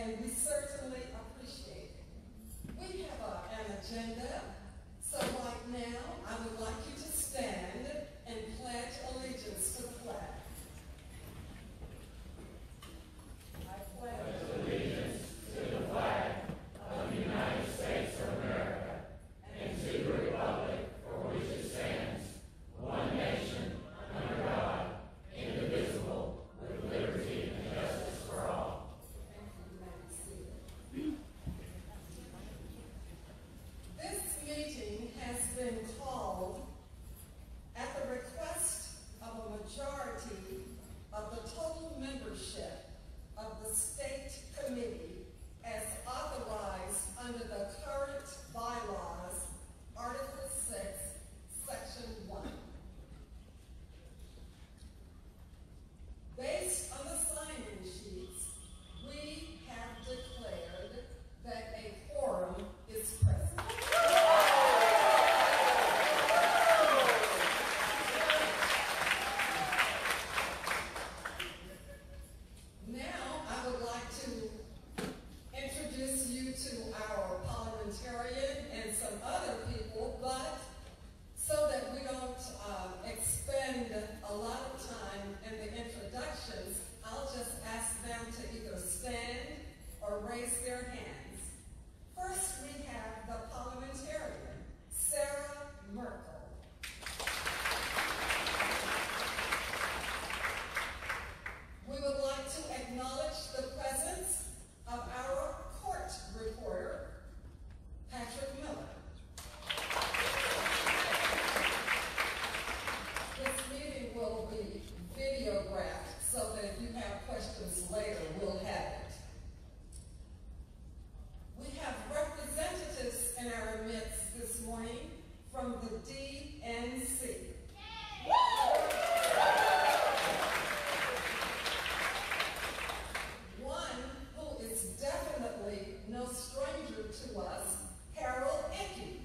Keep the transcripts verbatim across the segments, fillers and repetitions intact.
and we certainly appreciate it. We have a, an agenda, so right now I would like you to stand and pledge allegiance to the flag. I pledge allegiance to the flag of the United States of America and to the republic for which it stands, one nation, under God, indivisible, with liberty and justice for all. This meeting has been called at the request of a majority of the total membership of the state committee as authorized under the current bylaws, Article six, Section one. Based on the sign-in sheets, we have declared that a quorum is present. Now, I would like to introduce you to our parliamentarian and some other people, but so that we don't uh, expend a lot of time in the introductions, I'll just ask them to either stand or raise their hands. First, we have the parliamentarian, Sarah Merkel. We would like to acknowledge the presence of our court reporter, Patrick Miller. This meeting will be videographed so that if you have questions later, we'll have it. We have representatives in our midst this morning from the D N C. One who is definitely no stranger to us, Harold Ickey.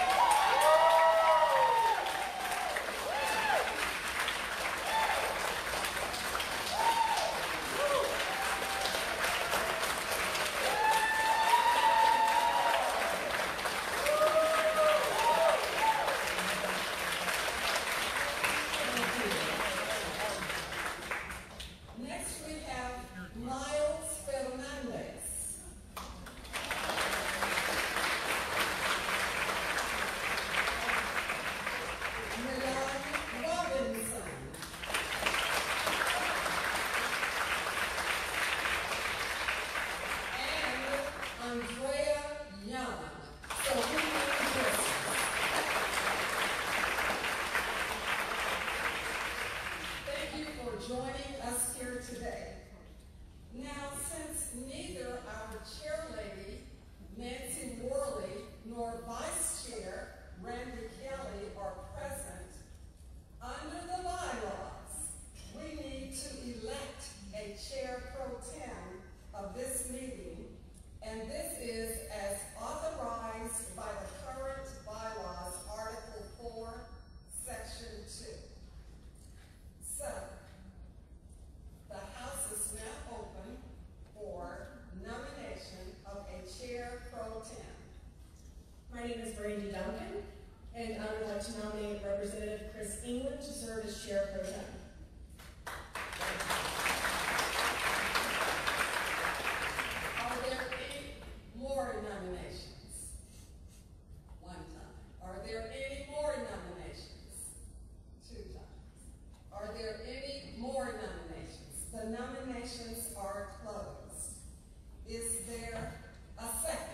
Next we have Miles Fernandez. Milan Robinson. And Andrea Young. So we need this. Thank you for joining us here today. Now, since neither our chair lady, Nancy Worley, nor vice chair, Randy Kelly, are present, under the bylaws, we need to elect a chair pro tem of this meeting, and this is as authorized by the current bylaws, Article four, Section two. So, the House is now open for nomination of a chair pro tem. My name is Brandy Duncan, and I would like to nominate Representative Chris England to serve as chair pro tem. Are there any more nominations? One time. Are there any more nominations? Two times. Are there any more nominations? The nominations are closed. Is there a second?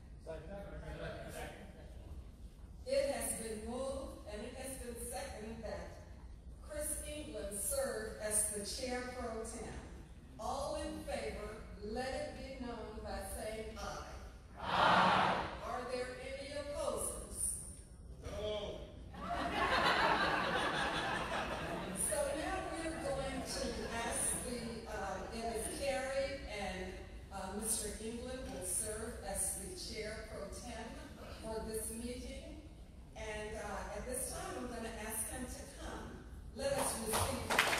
It has been moved and it has been seconded that Chris England serve as the chair pro tem. All in favor, let it be known by saying aye. Aye. Are there any opposers? No. So now we're going to ask the, uh, it is carried and uh, Mister England will serve as the chair pro tem for this meeting. And uh, at this time, I'm going to ask him to come. Let us receive him.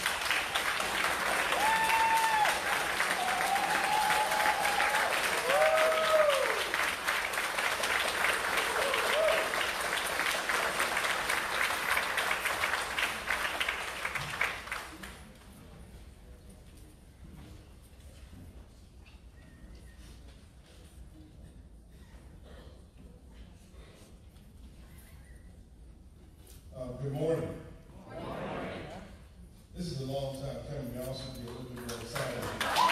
Good morning. Good morning. This is a long time coming. Y'all should be a little bit more excited.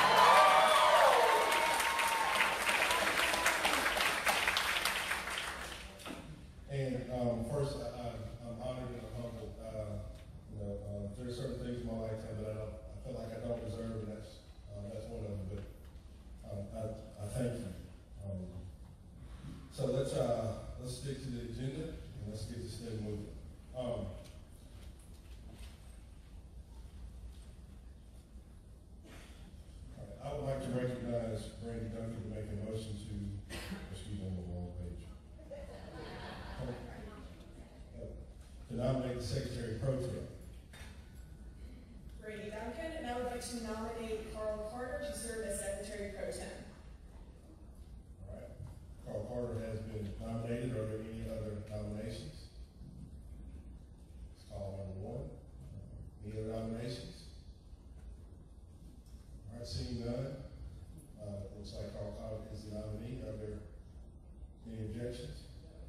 And um, first, I, I, I'm honored and I'm humbled. Uh, you know, uh, there are certain things in my lifetime that I don't, I feel like I don't deserve, and that's uh, that's one of them. But um, I, I thank you. Um, so let's uh, let's stick to the agenda and let's get this thing moving. Um, all right, I would like to recognize Brandy Duncan to make a motion to, excuse me, I'm on the wrong page. To nominate the Secretary Pro Tem. Brandy Duncan, and I would like to nominate Carl Carter to serve as Secretary Pro Tem. All right. Carl Carter has been nominated. Are there any other nominations? Number one. Any other nominations? All right, seeing none, uh, looks like Carl Carter is the nominee. Are there any objections?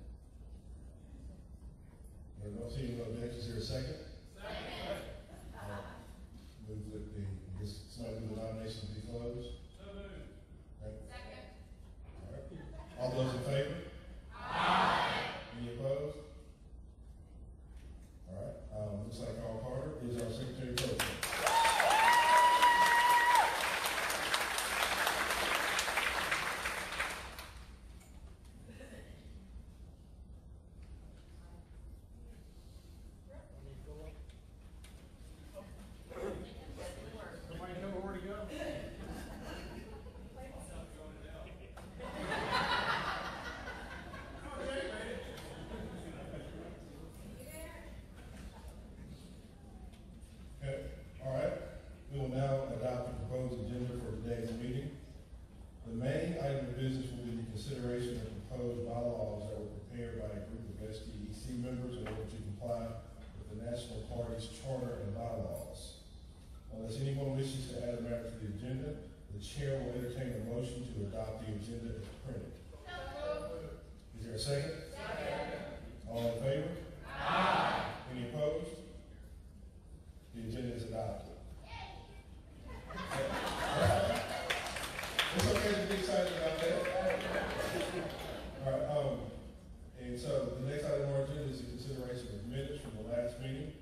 There are no seeing no objections. Is there a second? Second. Uh, move that the, this, somebody move the nominations be closed. So moved. Okay. Second. All right. All those in favor? Aye. Any opposed? All right, um, looks like Carl Carter is our Secretary Pro Tem. Somebody know where to go? Okay, all right. We will now adopt the proposed agenda for today's meeting. The main item of business will be the consideration of proposed bylaws that were prepared by a group of S D E C members in order to comply with the National Party's charter and bylaws. Unless anyone wishes to add a matter to the agenda, the chair will entertain a motion to adopt the agenda as printed. Is there a second? Second. All in favor? Aye. Any opposed? The agenda is adopted. It's okay to be excited about that. All right, um, and so the next item on our agenda is the consideration of minutes from the last meeting.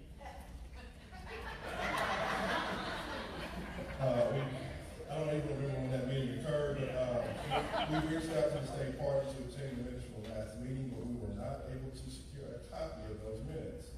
Uh, we, I don't even remember when that meeting occurred, but uh, we reached out to the state party to obtain the minutes from the last meeting, but we were not able to secure a copy of those minutes.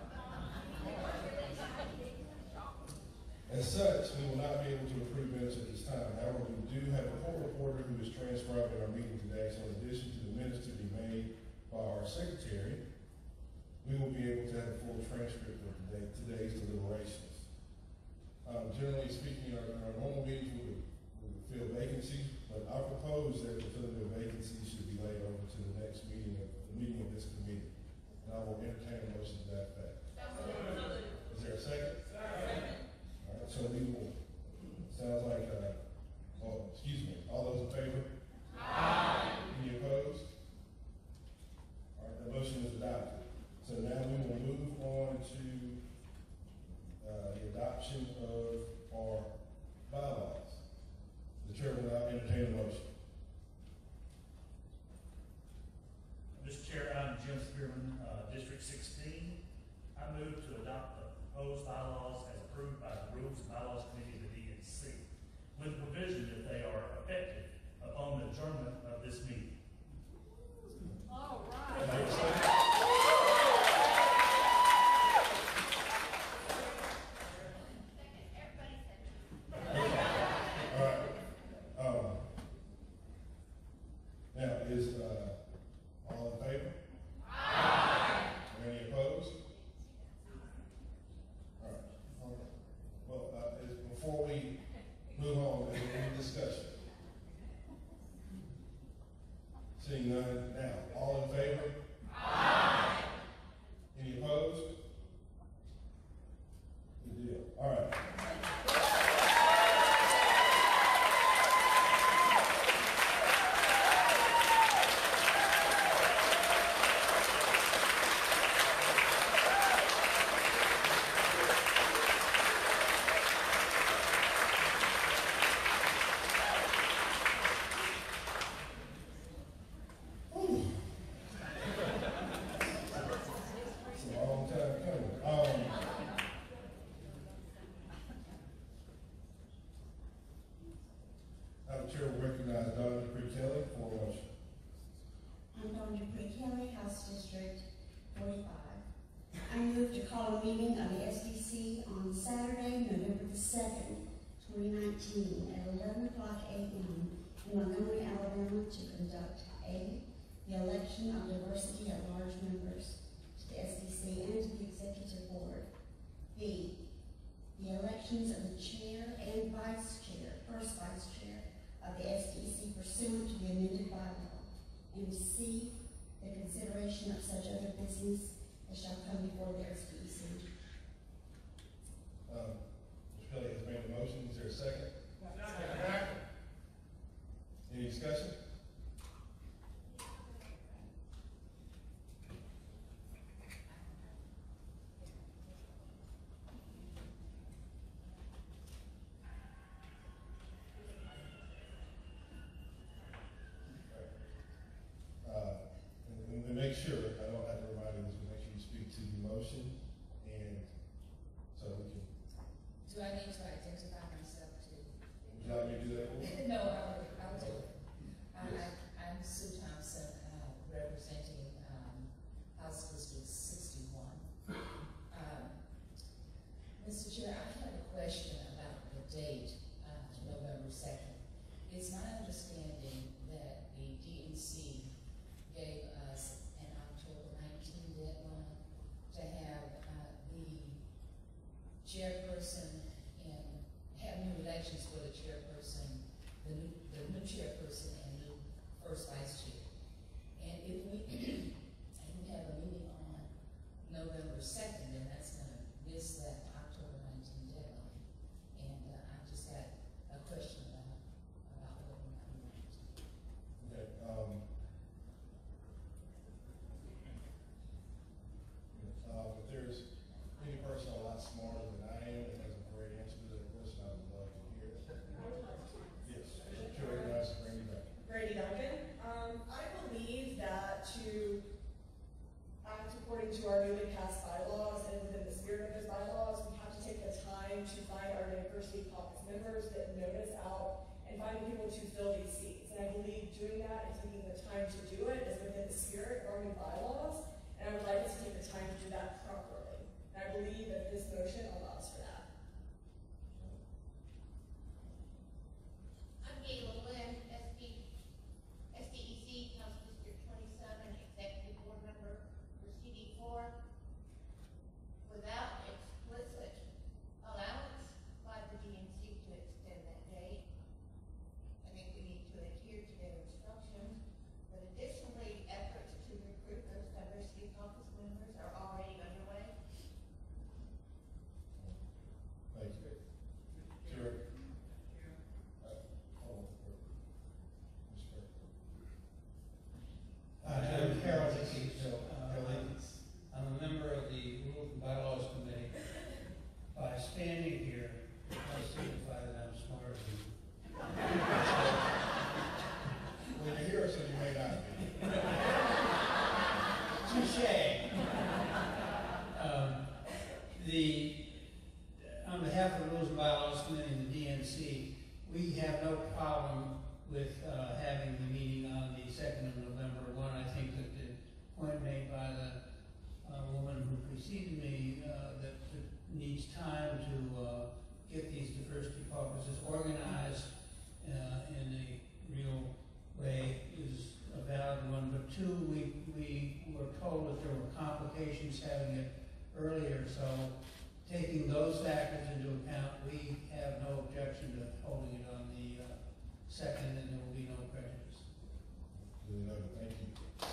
As such, we will not be able to approve minutes at this time. However, we do have a court reporter who is transcribing our meeting today, so in addition to the minutes to be made by our secretary, we will be able to have a full transcript of today, today's deliberations. Um, generally speaking, our, our normal meetings we would, we would fill vacancies, but I propose that the filling of vacancies should be laid over to the next meeting of the meeting of this committee. And I will entertain a motion to that effect. Is there a second? Second. All right, so we will, sounds like, uh, oh, excuse me, all those in favor? Aye. Any opposed? All right, the motion is adopted. So now we will move on to uh, the adoption of our bylaws. The chair will now entertain a motion. Mister Chair, I'm Jim Spearman, uh, District sixteen. I move to adopt the proposed bylaws as approved by the Rules and Bylaws Committee of the D N C, with the provision that they are effective upon the adjournment of this meeting. All right. Now, is uh, all in favor? Aye. Are any opposed? All right. All right. Well, uh, is, before we move on, is there any discussion? Seeing none, now, all in favor? Aye. Any opposed? Good deal. All right. meeting of the S D E C on Saturday, November the second, twenty nineteen, at eleven o'clock a m in Montgomery, Alabama, to conduct A, the election of diversity at large members to the S D E C and to the executive board. B, the elections of the chair and vice chair, first vice chair of the S D E C pursuant to the amended bylaw. And C, the consideration of such other business as shall come before the S D E C. Um, Mister Kelly has made a motion. Is there a second? Second. Any discussion? Uh, and, and to make sure, I don't have to remind you this, but make sure you speak to the motion, and so we can. Do I need to identify myself too? Would you like me to do that? No, I will, I will do it. I, I, I'm Sue Thompson, uh, representing, um, House District sixty-one. Um, Mister Chair, I have a question about the date, uh, November second. It's my understanding that the D N C gave us an October nineteenth deadline to have, uh, the chairperson and have new elections for the chairperson, the new, the new chairperson and new first vice chair. And if we, if we have a meeting on November second, then that's gonna miss that October nineteenth deadline. And, uh, I just got a question about, about whether or not we want to. Okay, um. Uh, if there's any person a lot smarter than I am that has a great answer to that question, I would love to hear it. Yes, Chair recognizes Randy Duncan. Randy Duncan. Um, I believe that to act according to our newly passed bylaws and within the spirit of those bylaws, we have to take the time to find our diversity caucus members, get notice out, and find people to fill these seats. And I believe doing that and taking the time to do it is within the spirit of our new bylaws, and I would like us to take the time to do that properly. And I believe that this motion allows for that. I'm Gayla Lynn, S D, S D E C, House District twenty-seven, Executive Board Member for C D four. Without explicit allowance by the D N C to extend that date, I think we need to adhere to their instructions. But additionally, efforts to recruit those diversity caucus members are already underway. Thank you. Chair. Uh, hold on. Mister Uh, I'm Carol Dickey, so, uh, Kelly. I'm a member of the Rules and Bylaws Committee. By standing here, I signify that I'm smarter than you. Well, you're here, so you may not be. Touche. Um, the, on behalf of the Rules and Bylaws Committee and the D N C, we have no problem with uh, having the meeting on the second of November. One, I think that the point made by the uh, woman who preceded me uh, that it needs time to uh, get these diversity caucuses organized uh, in a real way is a valid one. But two, we, we were told that there were complications having it earlier, so taking those factors into account, we have no objection to holding it on the uh, second, and there will be no prejudice. Duly noted. Thank you.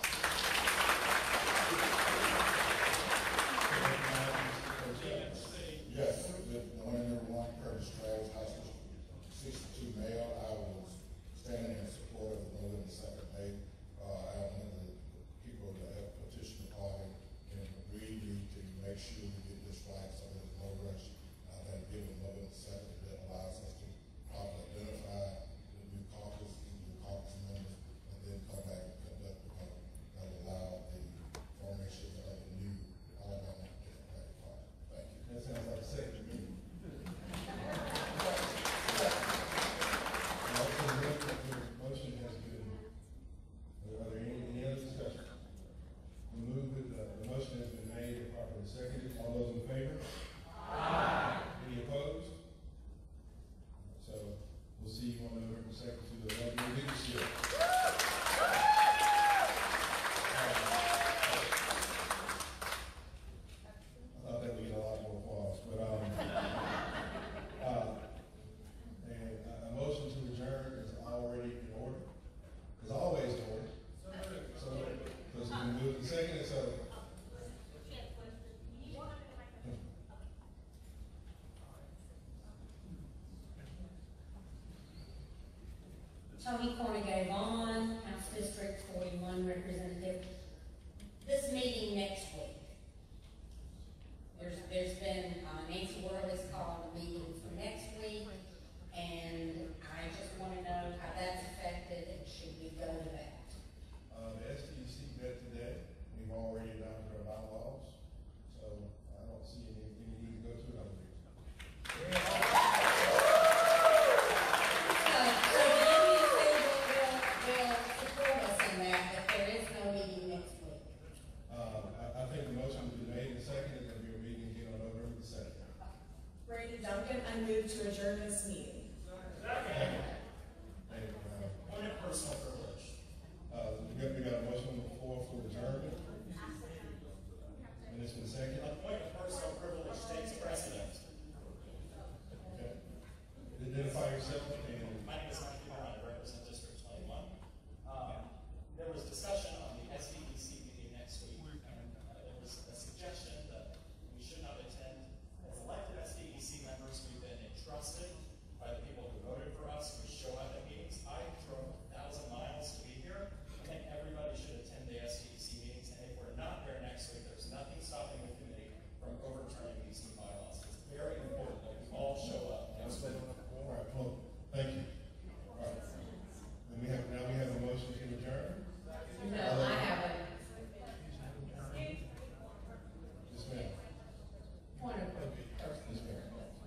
Yes, the one number one, Curtis Travis, House District sixty-two male. I was standing in support of the November second date. Uh, I am one of the people that have petitioned the party and agreed we to make sure we get this right so there's no rush. I think given November second, that allows us to properly identify the new caucus, the Tony Cornegay Vaughn, House District forty-one representative. This meeting next week. There's, there's been, uh, Nancy Worrell has called a meeting for next week, and I just want to know how that's affected, and should we go to that? Uh, the S D E C met today. We've already adopted our bylaws, so I don't see any, any need to go to another meeting. So, so the M U C will, will, will support us in that, but there is no meeting next week. Um, I, I think the motion has been made and seconded. There'll be a meeting again on November the second. Brady Duncan, I move to adjourn this meeting. Thank you. Uh, Point of personal privilege. Uh, we got, we got a motion on the floor for adjournment. And it's been seconded. A point of personal privilege takes precedent. Okay. Identify yourself and. My name is Mike Moore, I represent District twenty-one. Um, there was discussion on the S D E C meeting next week, and uh, there was a suggestion that we should not attend. As elected S D E C members, we've been entrusted by the people who voted for us to show up at meetings. I drove a thousand miles to be here. I think everybody should attend the S D E C meetings, and if we're not there next week, there's nothing stopping the committee from overturning these new bylaws. It's very important that we all show up next week. All right, well, thank you. All right. Then we have, now we have a motion to adjourn. No, I haven't. Yes, ma'am. Point of Yes, ma'am.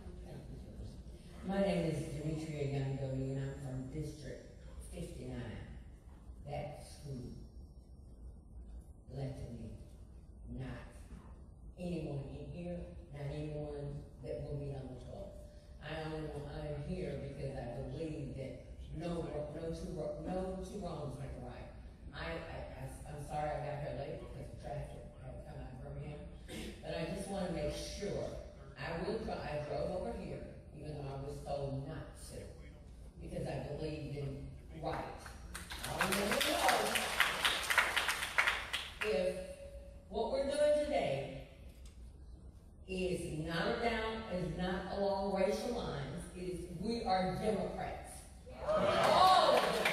My name is Demetria Youngody, and I'm from District fifty-nine. That's who elected me, not anyone in here, not anyone that will meet on the twelfth. I only want, I'm here because I believe that no, no two, no two wrongs make a right. I, I, I, I'm sorry I got here late because of traffic had to come out of Birmingham, but I just want to make sure. I will try, I drove over here, even though I was told not to, because I believed in right. I want to know if what we're doing today is not down, is not along racial lines, it is, we are Democrats. All of them.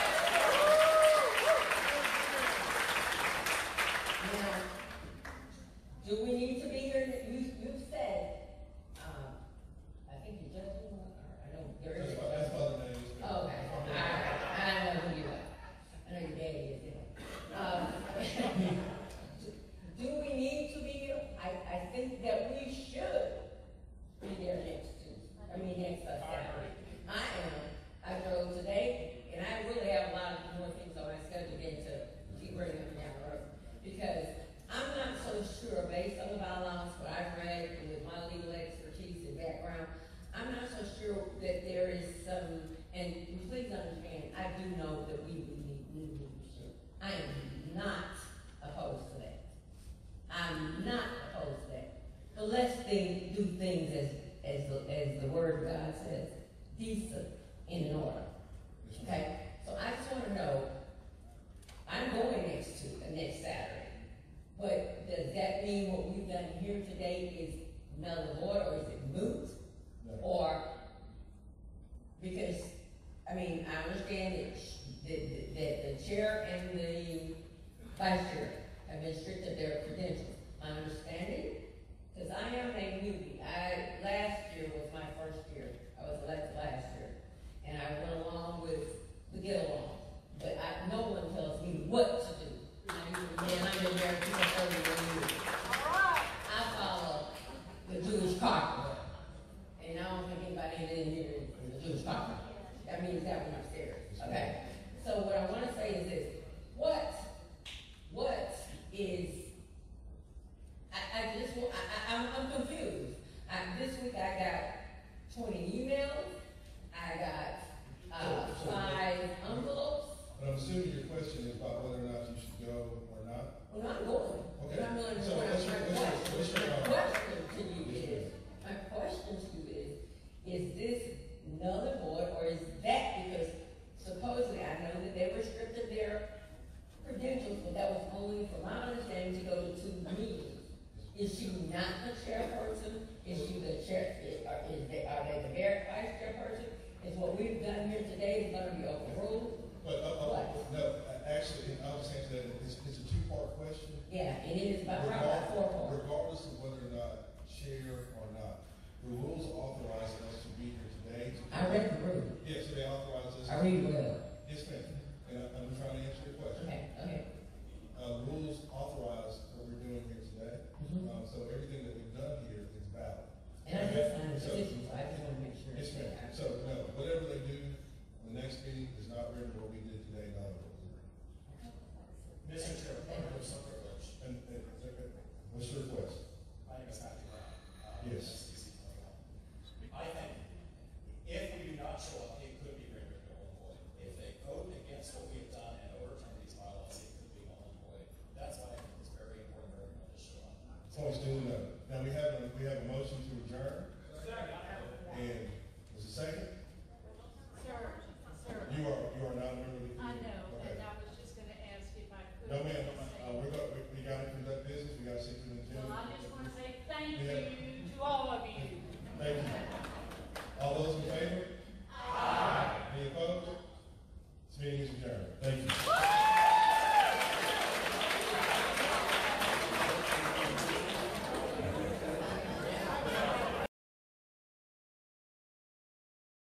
Now, do we need to be here? You, you said, um, I think you just, I know there is. That's my, that's my other name. Oh, okay, all right, I know who you are. I know your daddy is, you know. Um, do we need to be here? I, I think that we should be there next Tuesday, I mean, next uh, Saturday. I am, I drove today, and I really have a lot of more things on my schedule again to keep bringing them down the road. Because I'm not so sure, based on the bylaws, what I've read, and with my legal expertise and background, I'm not so sure that there is some, and please understand, I do know that we would need new leadership. I am not opposed to that. I'm not opposed to that. But let's think, do things as, as, the, as the word of God says, decent and in order. Okay? So I just want to know, I'm going next to, uh, next Saturday, but does that mean what we've done here today is null and void, or is it moot? No. Or, because, I mean, I understand that, that, that the chair and the vice chair have been strict of their credentials. My understanding, because I am a newbie. I, last year was my first year. I was elected last year. And I went along with the get along. But I, no one tells me what to do. I mean, I've been there for thirty-one years. I follow the Jewish carpenter. And I don't think anybody in here is a Jewish carpenter. That means that one upstairs. Okay? So what I want to say is this. What, what is, I, I just, I, I, I'm, I'm confused. I, this week I got twenty emails. I got uh, five envelopes. But I'm assuming your question is about whether or not you should go or not? Well, not going. Okay. I'm going to So my what's your- what's your- what's your, question. uh, My question to you is, my question to you is, is this null and void, or is that because supposedly I know that they restricted their credentials, but that was only, from my understanding, to go to two meetings. Is she not the chairperson? Is she the chair, is, are, is they, are they the vice chairperson? Is what we've done here today is gonna be overruled? But, uh, uh, What? no, actually, I'll just answer that, it's, it's a two-part question. Yeah, and it is about, right about four points. Regardless of whether or not chair or not, the rules authorize us to be here today. to- I read the rule. Yes, so they authorize us. I read well. Yes, ma'am.